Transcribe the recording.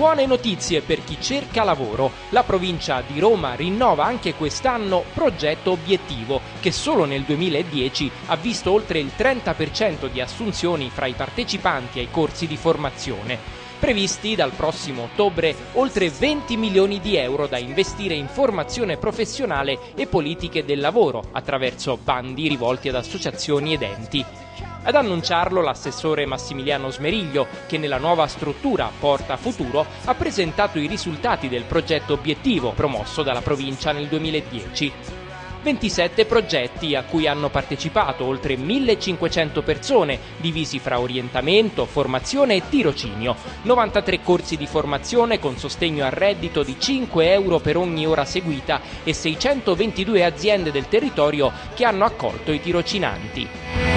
Buone notizie per chi cerca lavoro. La provincia di Roma rinnova anche quest'anno Progetto Obiettivo, che solo nel 2010 ha visto oltre il 30% di assunzioni fra i partecipanti ai corsi di formazione. Previsti dal prossimo ottobre oltre 20 milioni di euro da investire in formazione professionale e politiche del lavoro attraverso bandi rivolti ad associazioni ed enti. Ad annunciarlo l'assessore Massimiliano Smeriglio, che nella nuova struttura Porta Futuro ha presentato i risultati del progetto Obiettivo promosso dalla provincia nel 2010. 27 progetti a cui hanno partecipato oltre 1.500 persone, divisi fra orientamento, formazione e tirocinio, 93 corsi di formazione con sostegno al reddito di 5 euro per ogni ora seguita e 622 aziende del territorio che hanno accolto i tirocinanti.